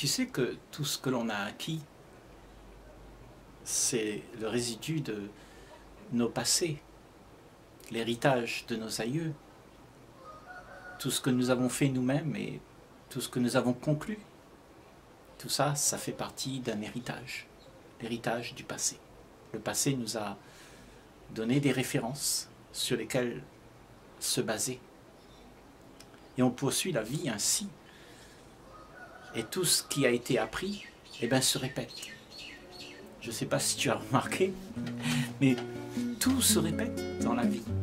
Tu sais que tout ce que l'on a acquis, c'est le résidu de nos passés, l'héritage de nos aïeux, tout ce que nous avons fait nous-mêmes et tout ce que nous avons conclu. Tout ça, ça fait partie d'un héritage, l'héritage du passé. Le passé nous a donné des références sur lesquelles se baser. Et on poursuit la vie ainsi. Et tout ce qui a été appris, eh bien, se répète. Je ne sais pas si tu as remarqué, mais tout se répète dans la vie.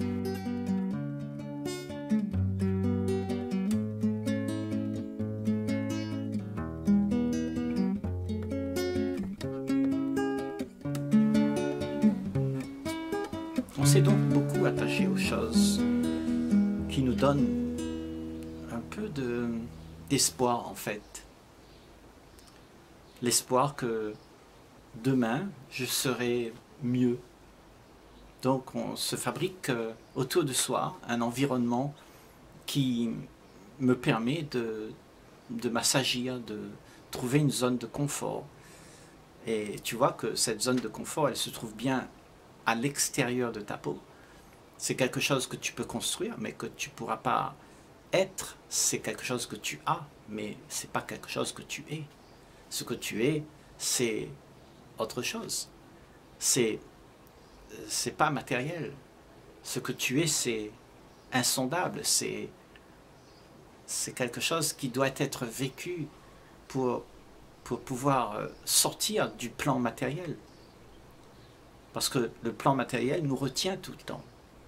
On s'est donc beaucoup attaché aux choses qui nous donnent un peu d'espoir en fait. L'espoir que demain je serai mieux. Donc on se fabrique autour de soi un environnement qui me permet de m'assagir, de trouver une zone de confort. Et tu vois que cette zone de confort, elle se trouve bien à l'extérieur de ta peau. C'est quelque chose que tu peux construire, mais que tu ne pourras pas être. C'est quelque chose que tu as, mais ce n'est pas quelque chose que tu es. Ce que tu es, c'est autre chose. C'est pas matériel. Ce que tu es, c'est insondable. C'est quelque chose qui doit être vécu pour pouvoir sortir du plan matériel. Parce que le plan matériel nous retient tout le temps.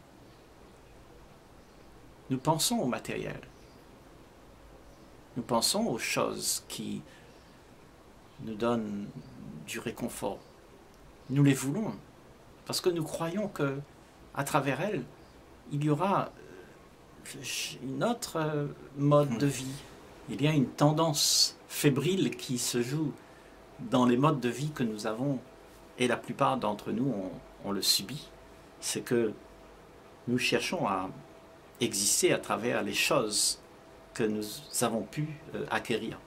Nous pensons au matériel. Nous pensons aux choses qui nous donnent du réconfort. Nous les voulons parce que nous croyons que à travers elles, il y aura une autre mode de vie. Il y a une tendance fébrile qui se joue dans les modes de vie que nous avons, et la plupart d'entre nous on le subit. C'est que nous cherchons à exister à travers les choses que nous avons pu acquérir.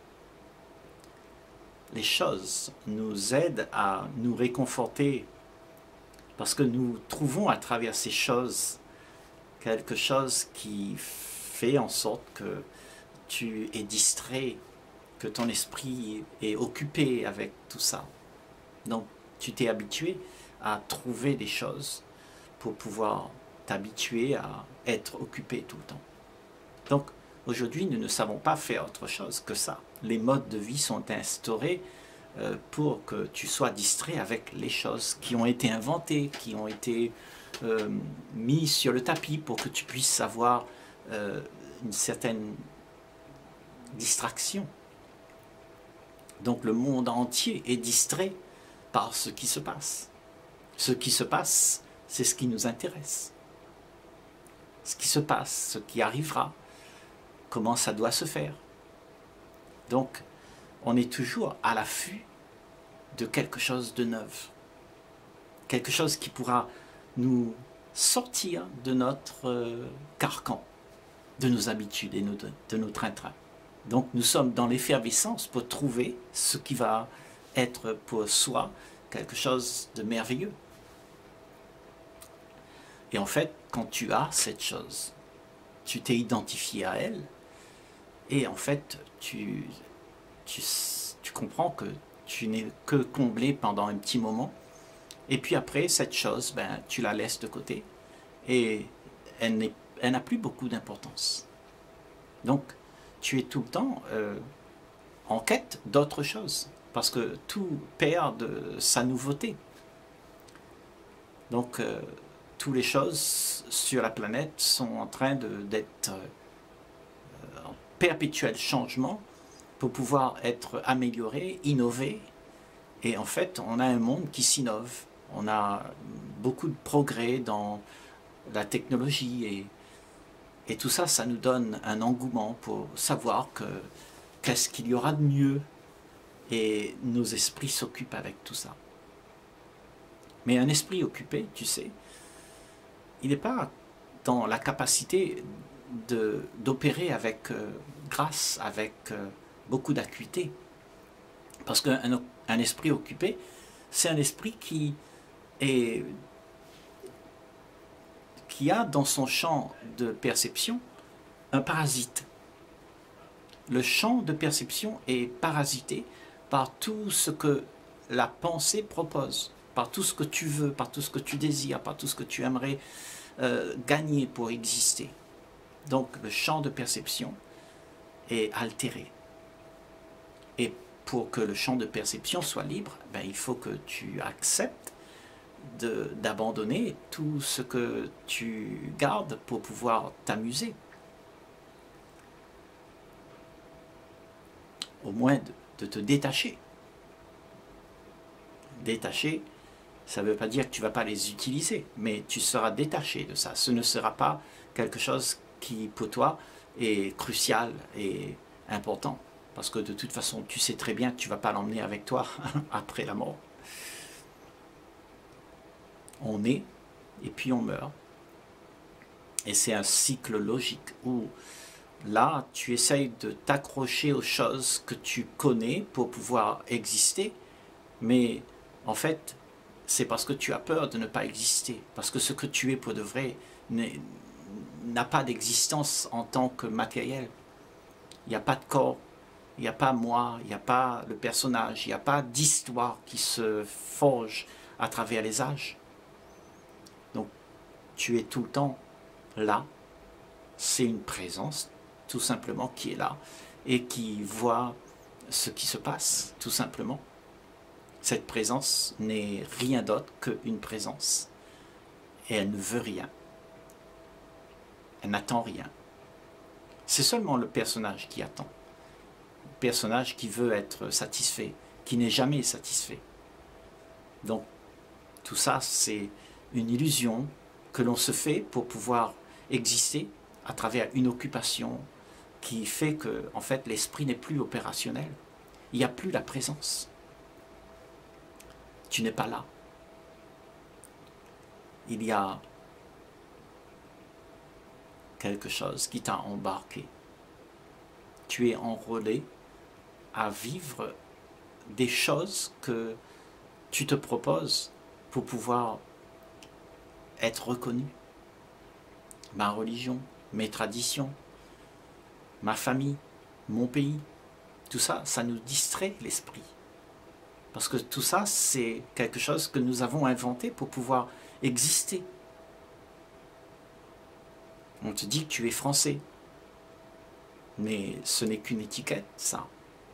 Les choses nous aident à nous réconforter parce que nous trouvons à travers ces choses quelque chose qui fait en sorte que tu es distrait, que ton esprit est occupé avec tout ça. Donc tu t'es habitué à trouver des choses pour pouvoir t'habituer à être occupé tout le temps. Donc aujourd'hui, nous ne savons pas faire autre chose que ça. Les modes de vie sont instaurés pour que tu sois distrait avec les choses qui ont été inventées, qui ont été mises sur le tapis pour que tu puisses avoir une certaine distraction. Donc le monde entier est distrait par ce qui se passe. Ce qui se passe, c'est ce qui nous intéresse. Ce qui se passe, ce qui arrivera, comment ça doit se faire. Donc, on est toujours à l'affût de quelque chose de neuf. Quelque chose qui pourra nous sortir de notre carcan, de nos habitudes et de nos train-train. Donc, nous sommes dans l'effervescence pour trouver ce qui va être pour soi quelque chose de merveilleux. Et en fait, quand tu as cette chose, tu t'es identifié à elle, et en fait, tu comprends que tu n'es que comblé pendant un petit moment, et puis après, cette chose, ben, tu la laisses de côté, et elle n'a plus beaucoup d'importance. Donc, tu es tout le temps en quête d'autre chose, parce que tout perd de sa nouveauté. Donc, toutes les choses sur la planète sont en train d'être en perpétuel changement pour pouvoir être améliorées, innovées. Et en fait, on a un monde qui s'innove. On a beaucoup de progrès dans la technologie et tout ça, ça nous donne un engouement pour savoir qu'est-ce qu'il y aura de mieux. Et nos esprits s'occupent avec tout ça. Mais un esprit occupé, tu sais, il n'est pas dans la capacité d'opérer avec grâce, avec beaucoup d'acuité. Parce qu'un esprit occupé, c'est un esprit qui a dans son champ de perception un parasite. Le champ de perception est parasité par tout ce que la pensée propose, par tout ce que tu veux, par tout ce que tu désires, par tout ce que tu aimerais gagner pour exister. Donc le champ de perception est altéré. Et pour que le champ de perception soit libre, ben, il faut que tu acceptes d'abandonner tout ce que tu gardes pour pouvoir t'amuser. Au moins de te détacher. Détacher, ça ne veut pas dire que tu ne vas pas les utiliser, mais tu seras détaché de ça. Ce ne sera pas quelque chose qui, pour toi, est crucial et important. Parce que de toute façon, tu sais très bien que tu ne vas pas l'emmener avec toi après la mort. On est et puis on meurt. Et c'est un cycle logique où là, tu essayes de t'accrocher aux choses que tu connais pour pouvoir exister, mais en fait, c'est parce que tu as peur de ne pas exister, parce que ce que tu es pour de vrai n'a pas d'existence en tant que matériel. Il n'y a pas de corps, il n'y a pas moi, il n'y a pas le personnage, il n'y a pas d'histoire qui se forge à travers les âges. Donc, tu es tout le temps là, c'est une présence tout simplement qui est là et qui voit ce qui se passe, tout simplement. Cette présence n'est rien d'autre qu'une présence. Et elle ne veut rien. Elle n'attend rien. C'est seulement le personnage qui attend. Le personnage qui veut être satisfait, qui n'est jamais satisfait. Donc, tout ça, c'est une illusion que l'on se fait pour pouvoir exister à travers une occupation qui fait que, en fait, l'esprit n'est plus opérationnel. Il n'y a plus la présence. Tu n'es pas là. Il y a quelque chose qui t'a embarqué. Tu es enrôlé à vivre des choses que tu te proposes pour pouvoir être reconnu. Ma religion, mes traditions, ma famille, mon pays, tout ça, ça nous distrait l'esprit. Parce que tout ça, c'est quelque chose que nous avons inventé pour pouvoir exister. On te dit que tu es français. Mais ce n'est qu'une étiquette, ça.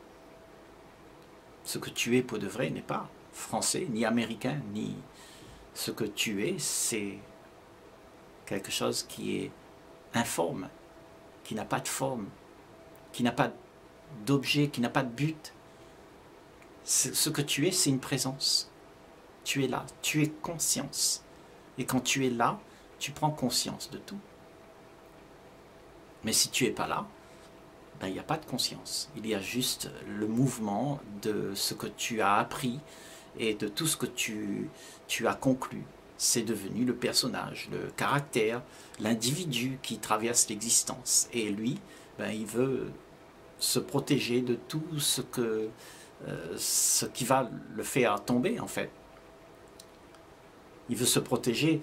Ce que tu es pour de vrai n'est pas français, ni américain, ni... Ce que tu es, c'est quelque chose qui est informe, qui n'a pas de forme, qui n'a pas d'objet, qui n'a pas de but. Ce que tu es, c'est une présence. Tu es là, tu es conscience. Et quand tu es là, tu prends conscience de tout. Mais si tu n'es pas là, ben, il n'y a pas de conscience. Il y a juste le mouvement de ce que tu as appris et de tout ce que tu as conclu. C'est devenu le personnage, le caractère, l'individu qui traverse l'existence. Et lui, ben, il veut se protéger de tout ce qui va le faire tomber, en fait. Il veut se protéger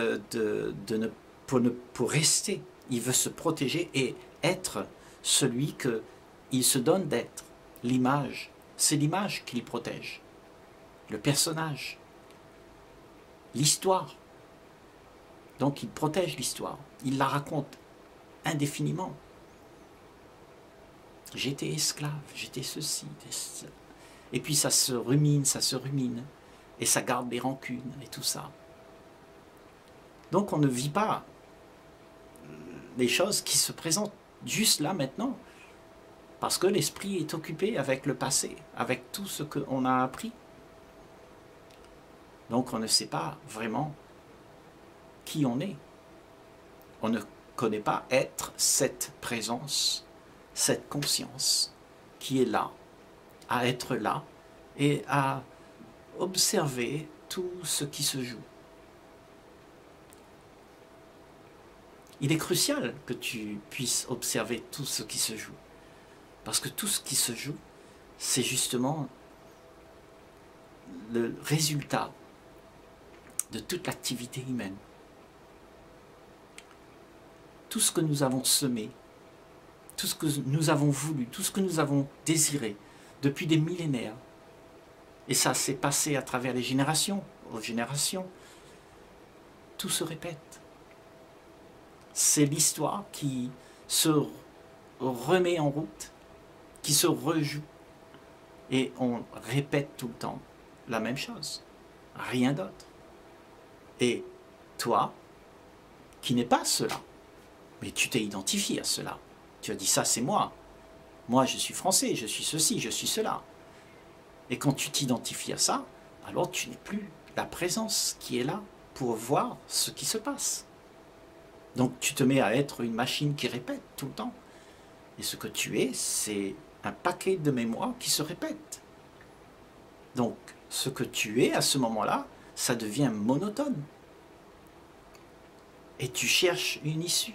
pour rester. Il veut se protéger et être celui qu'il se donne d'être. L'image, c'est l'image qu'il protège. Le personnage. L'histoire. Donc il protège l'histoire. Il la raconte indéfiniment. J'étais esclave, j'étais ceci. Et puis ça se rumine. Et ça garde des rancunes et tout ça. Donc on ne vit pas les choses qui se présentent juste là maintenant. Parce que l'esprit est occupé avec le passé, avec tout ce qu'on a appris. Donc on ne sait pas vraiment qui on est. On ne connaît pas être cette présence, cette conscience qui est là, à être là et à observer tout ce qui se joue. Il est crucial que tu puisses observer tout ce qui se joue. Parce que tout ce qui se joue, c'est justement le résultat de toute l'activité humaine. Tout ce que nous avons semé, tout ce que nous avons voulu, tout ce que nous avons désiré depuis des millénaires, et ça s'est passé à travers les générations, aux générations, tout se répète. C'est l'histoire qui se remet en route, qui se rejoue, et on répète tout le temps la même chose, rien d'autre. Et toi, qui n'es pas cela, mais tu t'es identifié à cela, tu as dit ça c'est moi, moi je suis français, je suis ceci, je suis cela. Et quand tu t'identifies à ça, alors tu n'es plus la présence qui est là pour voir ce qui se passe. Donc tu te mets à être une machine qui répète tout le temps. Et ce que tu es, c'est un paquet de mémoire qui se répète. Donc ce que tu es à ce moment-là, ça devient monotone. Et tu cherches une issue.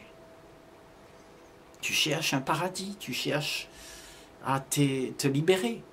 Tu cherches un paradis, tu cherches à te libérer.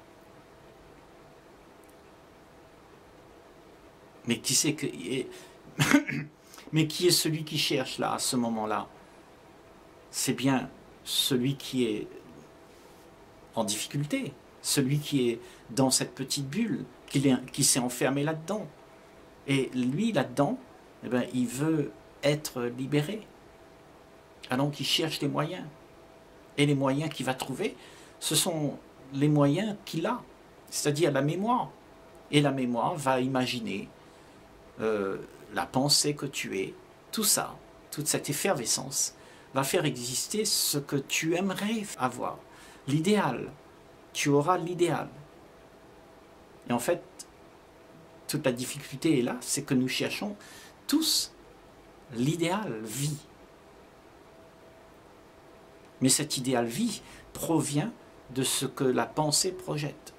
Mais qui c'est que... Mais qui est celui qui cherche là, à ce moment-là? C'est bien celui qui est en difficulté, celui qui est dans cette petite bulle, qui s'est enfermé là-dedans. Et lui, là-dedans, eh ben, il veut être libéré. Alors qu'il cherche les moyens. Et les moyens qu'il va trouver, ce sont les moyens qu'il a, c'est-à-dire la mémoire. Et la mémoire va imaginer la pensée que tu es, tout ça, toute cette effervescence, va faire exister ce que tu aimerais avoir, l'idéal. Tu auras l'idéal. Et en fait, toute la difficulté est là, c'est que nous cherchons tous l'idéal vie. Mais cet idéal vie provient de ce que la pensée projette.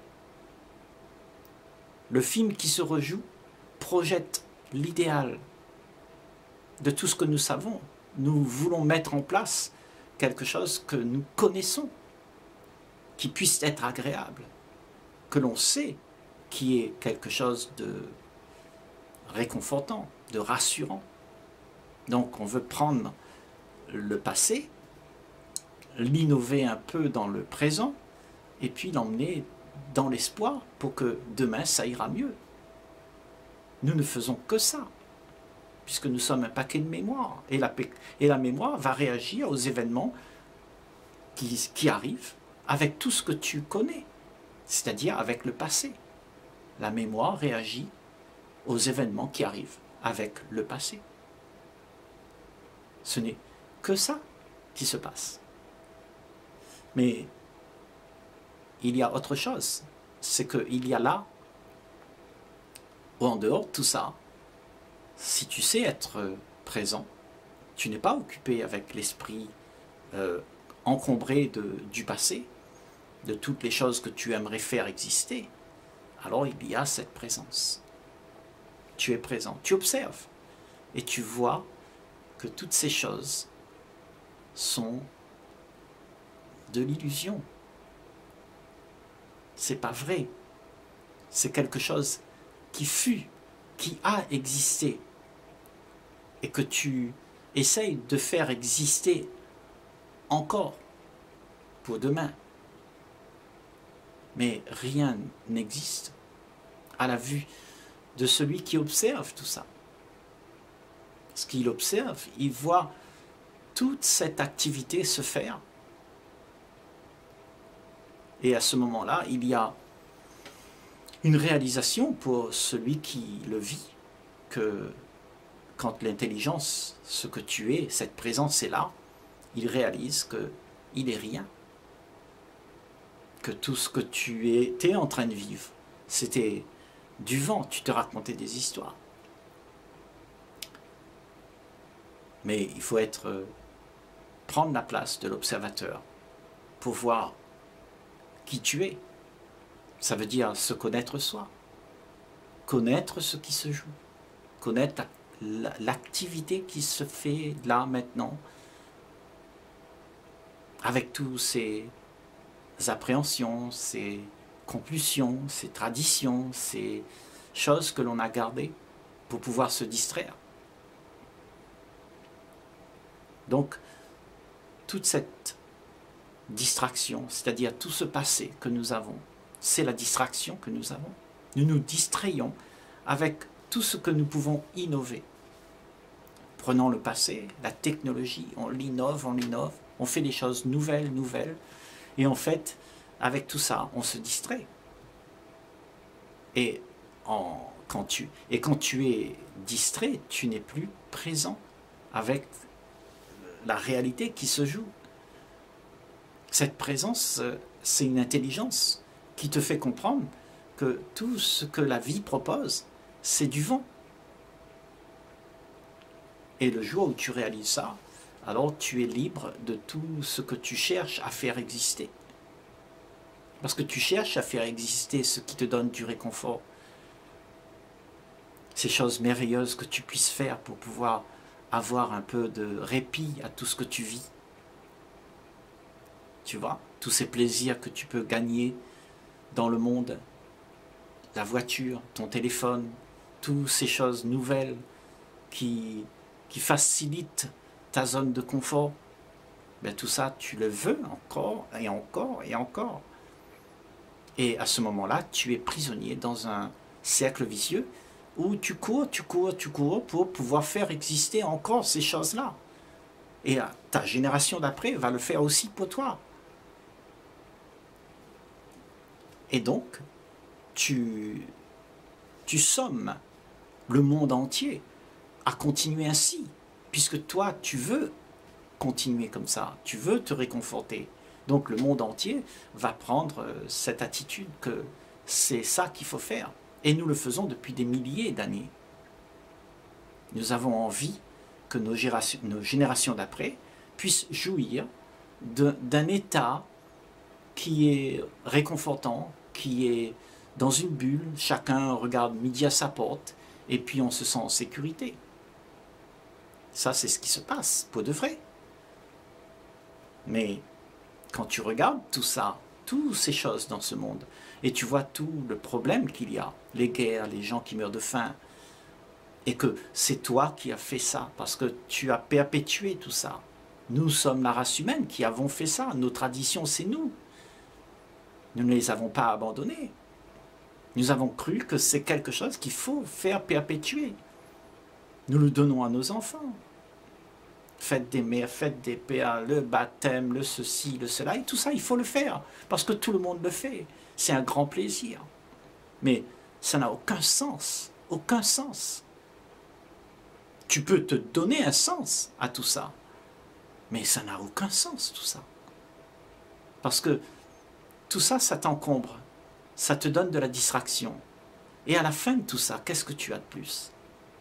Le film qui se rejoue projette l'idéal de tout ce que nous savons. Nous voulons mettre en place quelque chose que nous connaissons, qui puisse être agréable, que l'on sait qui est quelque chose de réconfortant, de rassurant. Donc on veut prendre le passé, l'innover un peu dans le présent, et puis l'emmener dans l'espoir pour que demain ça ira mieux. Nous ne faisons que ça, puisque nous sommes un paquet de mémoire. Et la mémoire va réagir aux événements qui arrivent avec tout ce que tu connais, c'est-à-dire avec le passé. La mémoire réagit aux événements qui arrivent avec le passé. Ce n'est que ça qui se passe. Mais il y a autre chose, c'est qu'il y a là, ou en dehors de tout ça, si tu sais être présent, tu n'es pas occupé avec l'esprit encombré du passé, de toutes les choses que tu aimerais faire exister, alors il y a cette présence. Tu es présent, tu observes, et tu vois que toutes ces choses sont de l'illusion. C'est pas vrai. C'est quelque chose qui fut, qui a existé, et que tu essayes de faire exister encore pour demain. Mais rien n'existe à la vue de celui qui observe tout ça. Ce qu'il observe, il voit toute cette activité se faire. Et à ce moment-là, il y a une réalisation pour celui qui le vit, que quand l'intelligence, ce que tu es, cette présence est là, il réalise qu'il n'est rien. Que tout ce que tu étais en train de vivre, c'était du vent, tu te racontais des histoires. Mais il faut prendre la place de l'observateur pour voir qui tu es. Ça veut dire se connaître soi, connaître ce qui se joue, connaître l'activité qui se fait là maintenant, avec tous ces appréhensions, ces compulsions, ces traditions, ces choses que l'on a gardées pour pouvoir se distraire. Donc, toute cette distraction, c'est-à-dire tout ce passé que nous avons, c'est la distraction que nous avons. Nous nous distrayons avec tout ce que nous pouvons innover. Prenons le passé, la technologie, on l'innove, on fait des choses nouvelles, et en fait, avec tout ça, on se distrait. Et quand tu es distrait, tu n'es plus présent avec la réalité qui se joue. Cette présence, c'est une intelligence qui te fait comprendre que tout ce que la vie propose, c'est du vent. Et le jour où tu réalises ça, alors tu es libre de tout ce que tu cherches à faire exister. Parce que tu cherches à faire exister ce qui te donne du réconfort. Ces choses merveilleuses que tu puisses faire pour pouvoir avoir un peu de répit à tout ce que tu vis. Tu vois, tous ces plaisirs que tu peux gagner dans le monde, la voiture, ton téléphone, toutes ces choses nouvelles qui facilitent ta zone de confort, ben tout ça, tu le veux encore et encore et encore. Et à ce moment-là, tu es prisonnier dans un cercle vicieux où tu cours pour pouvoir faire exister encore ces choses-là. Et ta génération d'après va le faire aussi pour toi. Et donc, tu sommes le monde entier à continuer ainsi, puisque toi, tu veux continuer comme ça, tu veux te réconforter. Donc le monde entier va prendre cette attitude que c'est ça qu'il faut faire. Et nous le faisons depuis des milliers d'années. Nous avons envie que nos générations d'après puissent jouir d'un état qui est réconfortant, qui est dans une bulle, chacun regarde midi à sa porte, et puis on se sent en sécurité. Ça, c'est ce qui se passe, pour de vrai. Mais quand tu regardes tout ça, toutes ces choses dans ce monde, et tu vois tout le problème qu'il y a, les guerres, les gens qui meurent de faim, et que c'est toi qui as fait ça, parce que tu as perpétué tout ça. Nous sommes la race humaine qui avons fait ça, nos traditions, c'est nous. Nous ne les avons pas abandonnées. Nous avons cru que c'est quelque chose qu'il faut faire perpétuer. Nous le donnons à nos enfants. Faites des mères, faites des pères, le baptême, le ceci, le cela, et tout ça, il faut le faire, parce que tout le monde le fait. C'est un grand plaisir. Mais ça n'a aucun sens, aucun sens. Tu peux te donner un sens à tout ça, mais ça n'a aucun sens, tout ça. Parce que tout ça, ça t'encombre, ça te donne de la distraction. Et à la fin de tout ça, qu'est-ce que tu as de plus?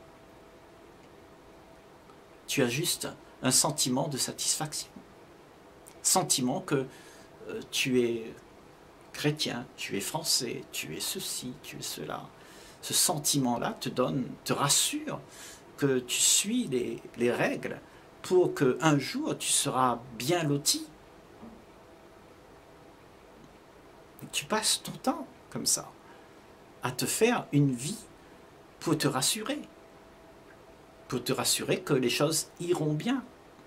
Tu as juste un sentiment de satisfaction. Sentiment que tu es chrétien, tu es français, tu es ceci, tu es cela. Ce sentiment-là te rassure que tu suis les règles pour qu'un jour tu seras bien loti. Et tu passes ton temps comme ça, à te faire une vie pour te rassurer que les choses iront bien.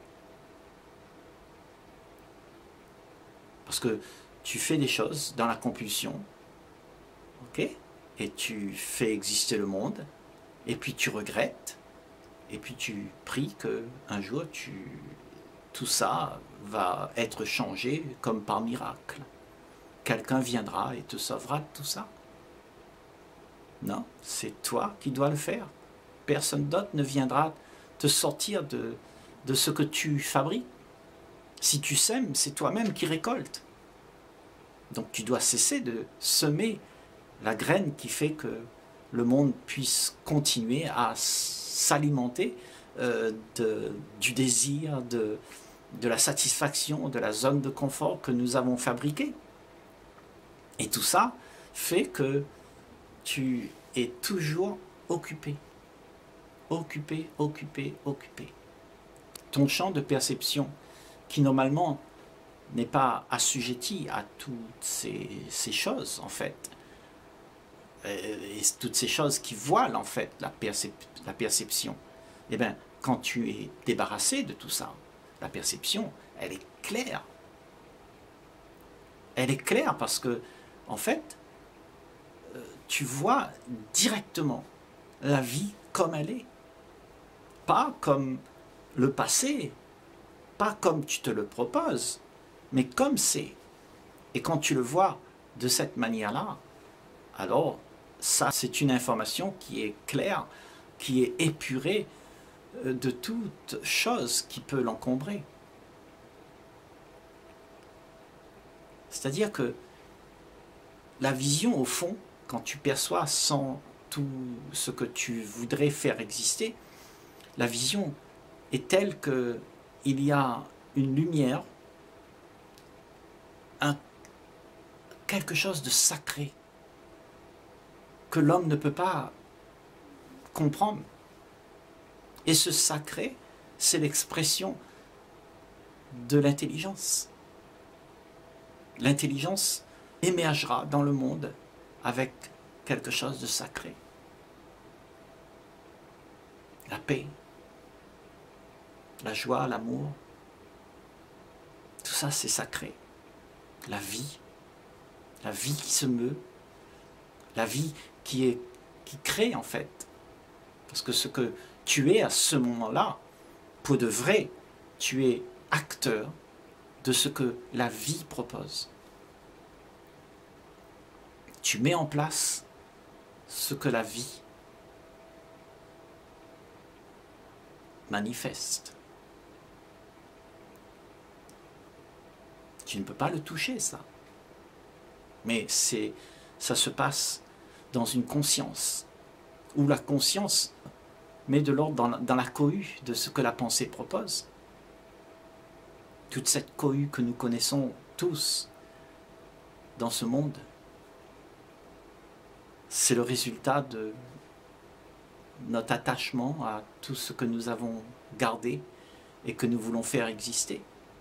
Parce que tu fais des choses dans la compulsion, ok? Et tu fais exister le monde, et puis tu regrettes, et puis tu pries qu'un jour tout ça va être changé comme par miracle. Quelqu'un viendra et te sauvera de tout ça. Non, c'est toi qui dois le faire. Personne d'autre ne viendra te sortir de ce que tu fabriques. Si tu sèmes, c'est toi-même qui récoltes. Donc tu dois cesser de semer la graine qui fait que le monde puisse continuer à s'alimenter du désir, de la satisfaction, de la zone de confort que nous avons fabriquée. Et tout ça fait que tu es toujours occupé. Occupé. Ton champ de perception, qui normalement n'est pas assujetti à toutes ces choses, en fait. Et toutes ces choses qui voilent, en fait, la perception. Eh bien, quand tu es débarrassé de tout ça, la perception, elle est claire. Elle est claire parce que, en fait, tu vois directement la vie comme elle est. Pas comme le passé, pas comme tu te le proposes, mais comme c'est. Et quand tu le vois de cette manière-là, alors ça, c'est une information qui est claire, qui est épurée de toute chose qui peut l'encombrer. C'est-à-dire que la vision, au fond, quand tu perçois sans tout ce que tu voudrais faire exister, la vision est telle qu'il y a une lumière, quelque chose de sacré que l'homme ne peut pas comprendre. Et ce sacré, c'est l'expression de l'intelligence. L'intelligence émergera dans le monde avec quelque chose de sacré. La paix, la joie, l'amour, tout ça c'est sacré. La vie qui se meut, la vie qui crée en fait. Parce que ce que tu es à ce moment-là, pour de vrai, tu es acteur de ce que la vie propose. Tu mets en place ce que la vie manifeste. Tu ne peux pas le toucher, ça. Mais ça se passe dans une conscience, où la conscience met de l'ordre dans la cohue de ce que la pensée propose. Toute cette cohue que nous connaissons tous dans ce monde, c'est le résultat de notre attachement à tout ce que nous avons gardé et que nous voulons faire exister.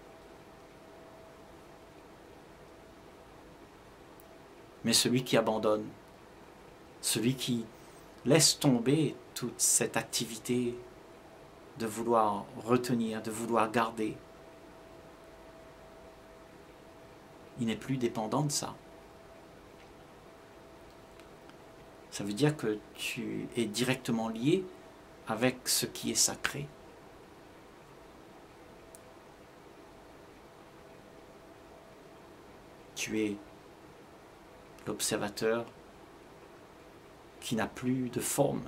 Mais celui qui abandonne, celui qui laisse tomber toute cette activité de vouloir retenir, de vouloir garder, il n'est plus dépendant de ça. Ça veut dire que tu es directement lié avec ce qui est sacré. Tu es l'observateur qui n'a plus de forme.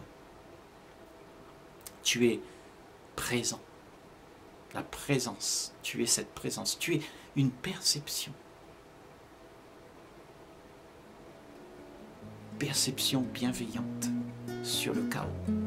Tu es présent. La présence. Tu es cette présence. Tu es une perception. Perception bienveillante sur le chaos.